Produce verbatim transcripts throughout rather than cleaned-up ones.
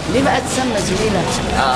ليه بقى تسمى زويلة؟ اه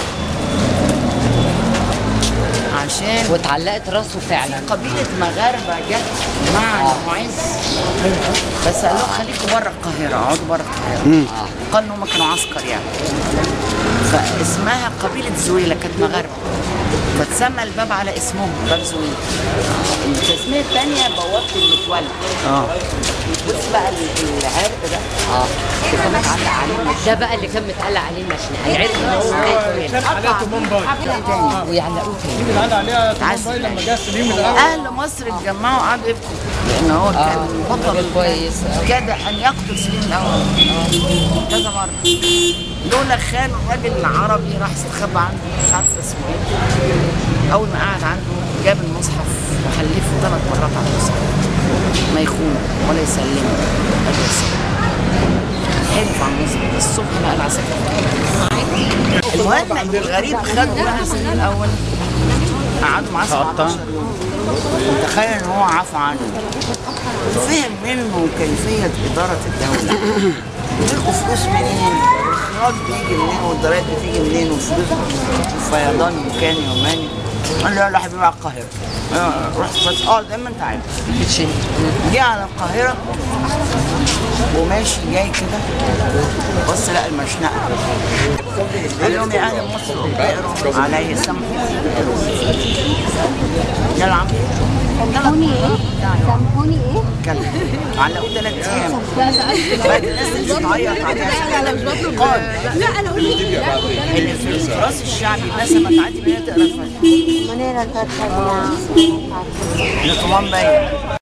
عشان واتعلقت راسه فعلا. قبيلة مغاربة جت مع المعز، بس قال لهم خليكم بره القاهرة، اقعدوا بره القاهرة. قال ان هم كانوا عسكر يعني. فاسمها قبيلة زويلة، كانت مغاربة، فتسمى الباب على اسمهم باب زويلة. التسمية الثانية بوابة المتولى. اه بص بقى العرق ده اه اللي كان متعلق عليه، ده بقى اللي كان متعلق عليه المشنقه، العرق اللي هو كان عليها تومان باي ويعلقوه دي اللي قال عليها تومان باي لما جه السليم الاول. اهل مصر اتجمعوا قعدوا يبكوا لان هو كان بطل كويس، كاد ان يقتل سليم الاول كذا مره، لولا خان الراجل العربي راح استخبى عنده مش عارفه اسمه ايه. اول ما قعد عنده جاب المصحف وحلفه ثلاث مرات على المصحف ما يخونه ولا يسلمه ولا يسلمه، حلف على المصحف الصبح بقى العساكر. المهم الغريب خدوا بقى سليم الاول قعدوا معاه سبعتاشر يوم، تخيل ان هو عفى عنه، فهم منه كيفيه اداره الدوله، بيجيبوا فلوس منين؟ الخراج بيجي منين؟ والضرايب بتيجي منين؟ والفلوس فيضان مكاني يوماني. قال لي يلا حبيبي على القاهره. رحت بس اه زي ما انت عارف جه على القاهره وماشي جاي كده بص لقى المشنقه، قال لهم يا اهل مصر اقروا عليا سامحوني يلا عم سامحوني ايه؟ سامحوني ايه؟ اتكلم علقوه ثلاث ايام بقت الناس مش بتعيط عليها. انا مش بطلب لا انا قلت اللي في التراث الشعبي الناس لما تعدي بيها تقرا الفاتحه منيره الفتحه دي لطمان باين.